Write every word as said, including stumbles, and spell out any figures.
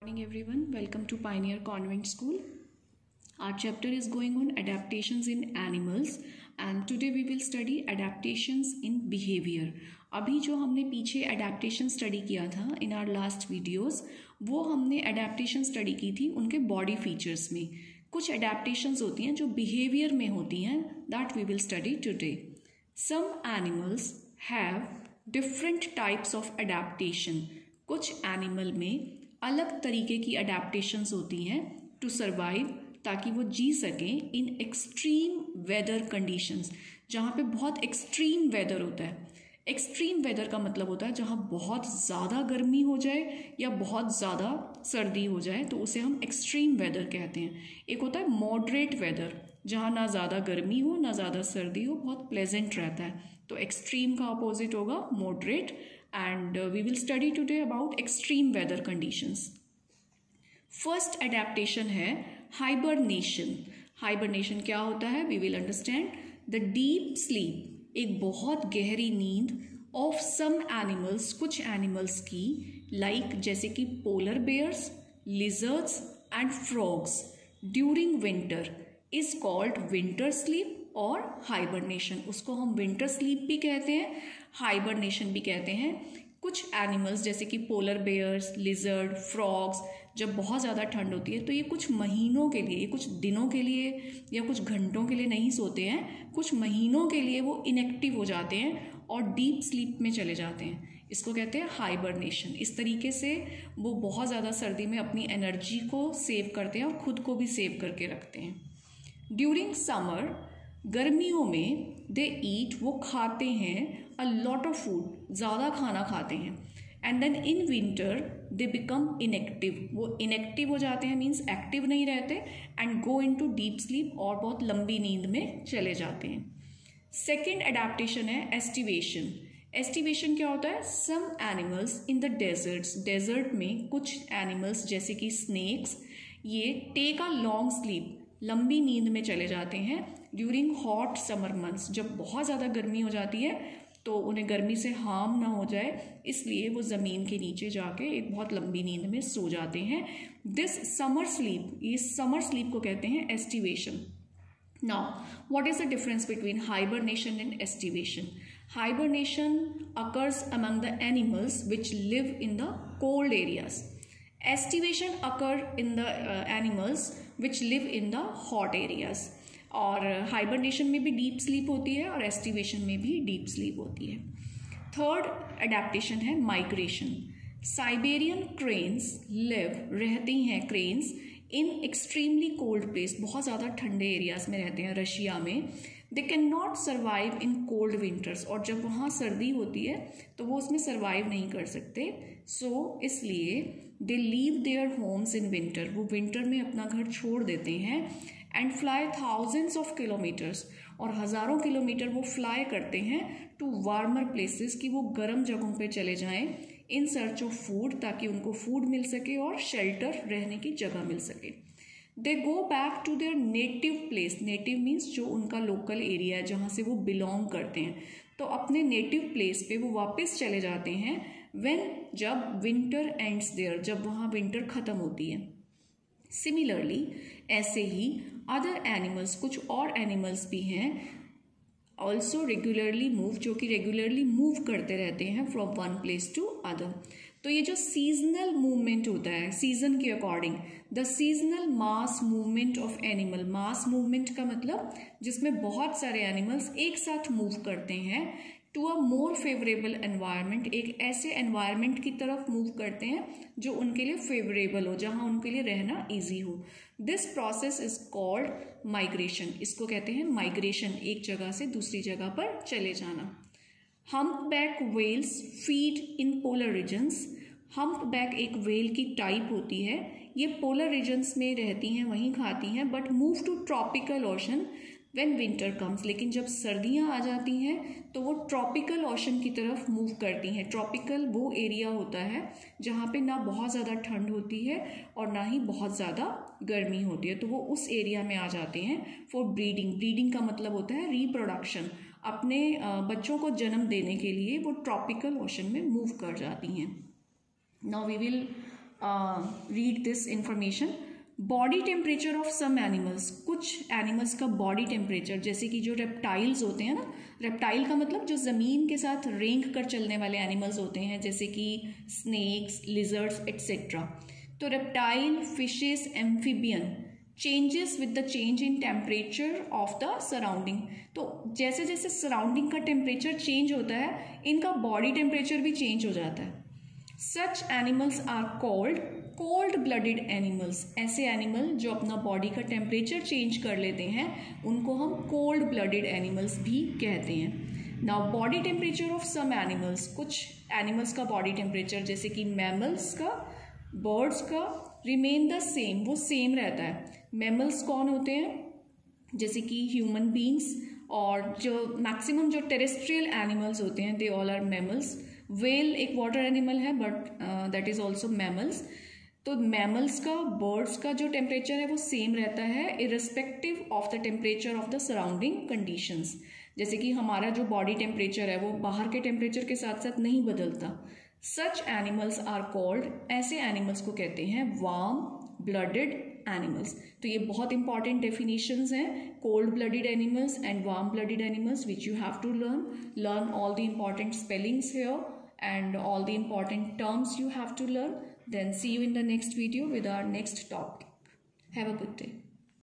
Morning everyone, welcome to Pioneer Convent School. Our chapter is going on adaptations in animals and today we will study adaptations in behavior. अभी जो हमने पीछे adaptation study किया था in our last videos, वो हमने adaptation study की थी उनके body features में. कुछ adaptations होती हैं जो behavior में होती हैं, that we will study today. Some animals have different types of adaptation. कुछ animal में अलग तरीके की अडेप्टेशंस होती हैं टू सर्वाइव, ताकि वो जी सकें इन एक्सट्रीम वेदर कंडीशंस, जहाँ पे बहुत एक्सट्रीम वेदर होता है. एक्सट्रीम वेदर का मतलब होता है जहाँ बहुत ज़्यादा गर्मी हो जाए या बहुत ज़्यादा सर्दी हो जाए, तो उसे हम एक्सट्रीम वेदर कहते हैं. एक होता है मॉडरेट वेदर, जहाँ ना ज़्यादा गर्मी हो ना ज़्यादा सर्दी हो, बहुत प्लेजेंट रहता है. तो एक्सट्रीम का अपोजिट होगा moderate. And uh, we will study today about extreme weather conditions. First adaptation है hibernation. Hibernation क्या होता है? We will understand. The deep sleep, एक बहुत गहरी नींद of some animals, कुछ animals की, like जैसे कि polar bears, lizards and frogs during winter is called winter sleep और hibernation. उसको हम winter sleep भी कहते हैं, हाइबरनेशन भी कहते हैं. कुछ एनिमल्स जैसे कि पोलर बेयर्स, लिजर्ड, फ्रॉग्स, जब बहुत ज़्यादा ठंड होती है तो ये कुछ महीनों के लिए, कुछ दिनों के लिए या कुछ घंटों के लिए नहीं सोते हैं, कुछ महीनों के लिए वो इनएक्टिव हो जाते हैं और डीप स्लीप में चले जाते हैं. इसको कहते हैं हाइबरनेशन. इस तरीके से वो बहुत ज़्यादा सर्दी में अपनी एनर्जी को सेव करते हैं और खुद को भी सेव करके रखते हैं. ड्यूरिंग समर, गर्मियों में, दे ईट, वो खाते हैं अ लॉट ऑफ फूड, ज़्यादा खाना खाते हैं. And then in winter they become inactive, वो इनएक्टिव हो जाते हैं, मीन्स एक्टिव नहीं रहते, and go into deep sleep, और बहुत लंबी नींद में चले जाते हैं. सेकेंड एडेप्टेशन है एस्टिवेशन. एस्टिवेशन क्या होता है? Some animals in the deserts, desert में कुछ एनिमल्स जैसे कि स्नेक्स, ये टेक अ लॉन्ग स्लीप, लंबी नींद में चले जाते हैं ड्यूरिंग हॉट समर मंथ्स. जब बहुत ज़्यादा गर्मी हो जाती है तो उन्हें गर्मी से हार्म ना हो जाए, इसलिए वो ज़मीन के नीचे जाके एक बहुत लंबी नींद में सो जाते हैं. दिस समर स्लीप, ये समर स्लीप को कहते हैं aestivation. Now what is the difference between hibernation and aestivation? Hibernation occurs among the animals which live in the cold areas. Estivation occur in the uh, animals which live in the hot areas. और hibernation में भी deep sleep होती है और aestivation में भी deep sleep होती है. थर्ड एडेप्टेशन है माइग्रेशन. साइबेरियन क्रेन्स लिव, रहती हैं cranes, in extremely cold place, बहुत ज़्यादा ठंडे एरियाज में रहते हैं रशिया में. They can not survive in cold winters, और जब वहाँ सर्दी होती है तो वो उसमें सर्वाइव नहीं कर सकते. सो so, इसलिए they leave their homes in winter, वो विंटर में अपना घर छोड़ देते हैं. And fly thousands of kilometres, और हज़ारों किलोमीटर वो फ्लाई करते हैं टू वार्मर प्लेसेस, कि वो गर्म जगहों पे चले जाएं इन सर्च ऑफ फूड, ताकि उनको फूड मिल सके और शेल्टर, रहने की जगह मिल सके. They go back to their native place. Native means जो उनका लोकल एरिया है, जहाँ से वो बिलोंग करते हैं, तो अपने नेटिव प्लेस पे वो वापस चले जाते हैं व्हेन, जब विंटर एंड्स देयर, जब वहाँ विंटर ख़त्म होती है. सिमिलरली, ऐसे ही अदर एनिमल्स, कुछ और एनिमल्स भी हैं, ऑल्सो रेगुलरली मूव, जो कि रेगुलरली मूव करते रहते हैं from one place to other. तो ये जो सीजनल मूवमेंट होता है, सीजन के according, the seasonal mass movement of animal. Mass movement का मतलब जिसमें बहुत सारे एनिमल्स एक साथ मूव करते हैं to a more favourable environment, एक ऐसे एनवायरनमेंट की तरफ मूव करते हैं जो उनके लिए फेवरेबल हो, जहां उनके लिए रहना इजी हो. This process is called migration. इसको कहते हैं माइग्रेशन, एक जगह से दूसरी जगह पर चले जाना. Humpback whales feed in polar regions. Humpback एक व्हेल की टाइप होती है, ये पोलर रीजन्स में रहती हैं, वहीं खाती हैं, but move to tropical ocean when winter comes. लेकिन जब सर्दियां आ जाती हैं तो वो ट्रॉपिकल ओशन की तरफ मूव करती हैं. ट्रॉपिकल वो एरिया होता है जहाँ पे ना बहुत ज़्यादा ठंड होती है और ना ही बहुत ज़्यादा गर्मी होती है, तो वो उस एरिया में आ जाते हैं फॉर ब्रीडिंग. ब्रीडिंग का मतलब होता है रिप्रोडक्शन, अपने बच्चों को जन्म देने के लिए वो ट्रॉपिकल ओशन में मूव कर जाती हैं. Now we will read this information. Body temperature of some animals, कुछ एनिमल्स का बॉडी टेम्परेचर, जैसे कि जो रेप्टाइल्स होते हैं ना, रेप्टाइल का मतलब जो ज़मीन के साथ रेंग कर चलने वाले एनिमल्स होते हैं, जैसे कि स्नेक्स, लिजर्ड्स एट्सेट्रा. तो reptile, fishes, amphibian changes with the change in temperature of the surrounding. तो जैसे जैसे सराउंडिंग का टेम्परेचर चेंज होता है, इनका बॉडी टेम्परेचर भी चेंज हो जाता है. Such animals are called cold blooded animals. ऐसे एनिमल जो अपना बॉडी का टेम्परेचर चेंज कर लेते हैं, उनको हम कोल्ड ब्लडेड एनिमल्स भी कहते हैं. Now body temperature of some animals, कुछ एनिमल्स का बॉडी टेम्परेचर जैसे कि मैमल्स का, बर्ड्स का रिमेन द सेम, वो सेम रहता है. मैमल्स कौन होते हैं? जैसे कि ह्यूमन बींग्स, और जो मैक्सिमम जो टेरेस्ट्रियल एनिमल्स होते हैं, they all are mammals. Whale एक वाटर एनिमल है, but that is also mammals. तो मैमल्स का, बर्ड्स का जो टेम्परेचर है वो सेम रहता है irrespective of the temperature of the surrounding conditions. जैसे कि हमारा जो बॉडी टेम्परेचर है वो बाहर के टेम्परेचर के साथ साथ नहीं बदलता. सच एनिमल्स आर कॉल्ड, ऐसे एनिमल्स को कहते हैं वार्म ब्लडेड एनिमल्स. तो ये बहुत इंपॉर्टेंट डेफिनेशंस हैं, cold blooded animals and warm blooded animals, which you have to learn. Learn all the important spellings here and all the important terms you have to learn. Then see you in the next video with our next topic. Have a good day.